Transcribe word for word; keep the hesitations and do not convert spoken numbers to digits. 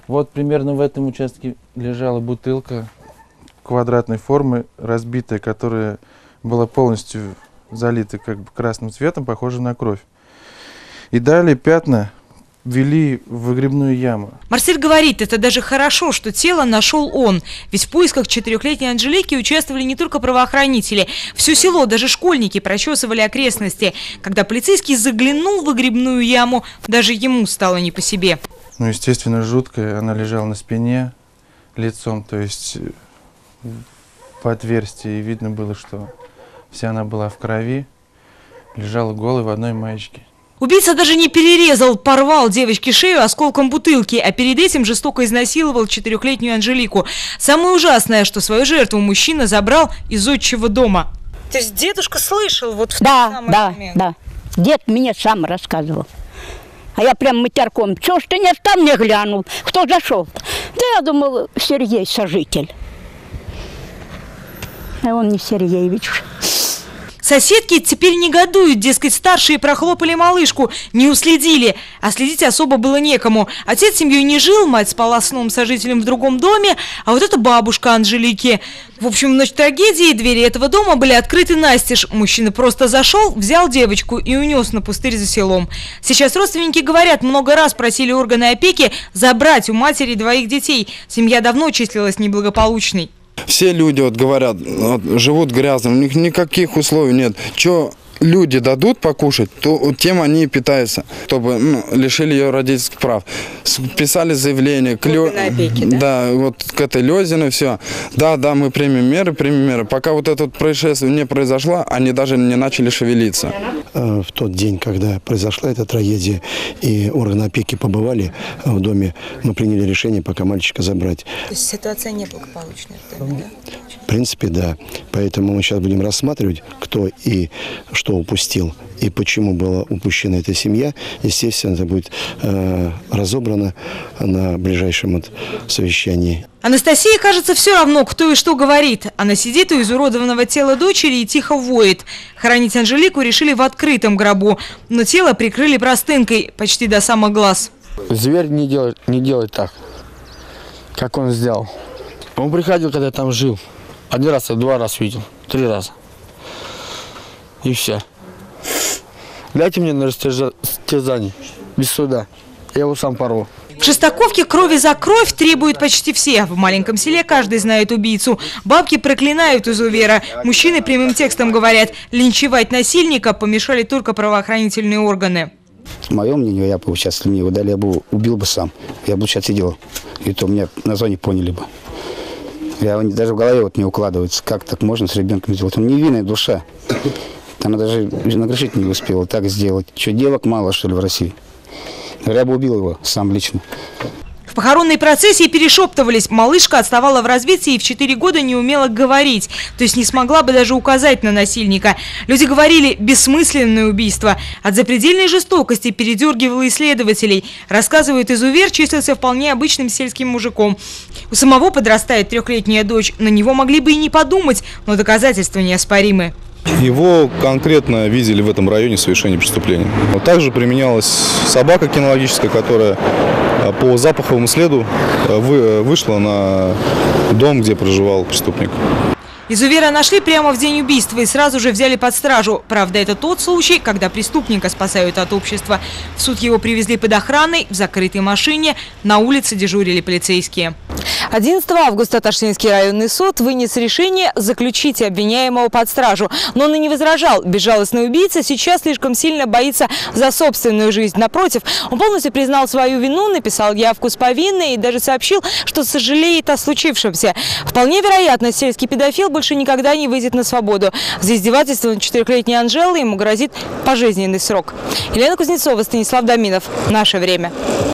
Вот примерно в этом участке лежала бутылка квадратной формы, разбитая, которая была полностью залита как бы красным цветом, похожим на кровь. И далее пятна ввели в выгребную яму. Марсель говорит, это даже хорошо, что тело нашел он. Ведь в поисках четырехлетней Анжелики участвовали не только правоохранители. Все село, даже школьники прочесывали окрестности. Когда полицейский заглянул в выгребную яму, даже ему стало не по себе. Ну, естественно, жуткая. Она лежала на спине, лицом, то есть по отверстию. И видно было, что вся она была в крови, лежала голой в одной маечке. Убийца даже не перерезал, порвал девочке шею осколком бутылки, а перед этим жестоко изнасиловал четырехлетнюю Анжелику. Самое ужасное, что свою жертву мужчина забрал из отчего дома. То есть дедушка слышал вот в да, тот самый да, момент? Да, дед мне сам рассказывал. А я прям матерком, что ж ты не там не глянул, кто зашел? Да я думал, Сергей сожитель. А он не Сергеевич. Соседки теперь негодуют, дескать, старшие прохлопали малышку, не уследили, а следить особо было некому. Отец семьей не жил, мать спала с новым сожителем в другом доме, а вот эта бабушка Анжелики. В общем, в ночь трагедии двери этого дома были открыты настежь. Мужчина просто зашел, взял девочку и унес на пустырь за селом. Сейчас родственники говорят, много раз просили органы опеки забрать у матери двоих детей. Семья давно числилась неблагополучной. Все люди вот говорят, вот, живут грязно, у них никаких условий нет. Что люди дадут покушать, то тем они и питаются, чтобы ну, лишили ее родительских прав. Писали заявление к, Лё... опеки, да? Да, вот к этой Лёзиной все. Да, да, мы примем меры, примем меры. Пока вот это вот происшествие не произошло, они даже не начали шевелиться. В тот день, когда произошла эта трагедия, и органы опеки побывали в доме, мы приняли решение пока мальчика забрать. То есть ситуация неблагополучная в доме, да? В принципе, да. Поэтому мы сейчас будем рассматривать, кто и что упустил, и почему была упущена эта семья. Естественно, это будет э, разобрано на ближайшем вот совещании. Анастасии, кажется, все равно, кто и что говорит. Она сидит у изуродованного тела дочери и тихо воет. Хоронить Анжелику решили в открытом гробу, но тело прикрыли простынкой почти до самых глаз. Зверь не делает, не делает так, как он сделал. Он приходил, когда там жил. Один раз, два раза видел, три раза. И все. Дайте мне на растязание, без суда. Я его сам порву. В Шестаковке крови за кровь требуют почти все. В маленьком селе каждый знает убийцу. Бабки проклинают изувера. Мужчины прямым текстом говорят, линчевать насильника помешали только правоохранительные органы. Мое мнение, я бы сейчас, если мне его дали, я бы убил бы сам. Я бы сейчас сидел. И то меня на зоне поняли бы. Я даже в голове вот не укладывается, как так можно с ребенком сделать. Он невинная душа. Она даже нагрешить не успела так сделать. Что, девок мало, что ли, в России? Я бы убил его сам лично. В похоронной процессии перешептывались. Малышка отставала в развитии и в четыре года не умела говорить. То есть не смогла бы даже указать на насильника. Люди говорили «бессмысленное убийство». От запредельной жестокости передергивало исследователей. Рассказывает изувер, числился вполне обычным сельским мужиком. У самого подрастает трехлетняя дочь. На него могли бы и не подумать, но доказательства неоспоримы. Его конкретно видели в этом районе совершения преступления. Но также применялась собака кинологическая, которая по запаховому следу вышла на дом, где проживал преступник. Изувера нашли прямо в день убийства и сразу же взяли под стражу. Правда, это тот случай, когда преступника спасают от общества. В суд его привезли под охраной, в закрытой машине, на улице дежурили полицейские. одиннадцатого августа Ташлинский районный суд вынес решение заключить обвиняемого под стражу. Но он и не возражал. Безжалостный убийца сейчас слишком сильно боится за собственную жизнь. Напротив, он полностью признал свою вину, написал явку с повинной и даже сообщил, что сожалеет о случившемся. Вполне вероятно, сельский педофил больше никогда не выйдет на свободу. За издевательство над четырехлетней Анжелой ему грозит пожизненный срок. Елена Кузнецова, Станислав Доминов. Наше время.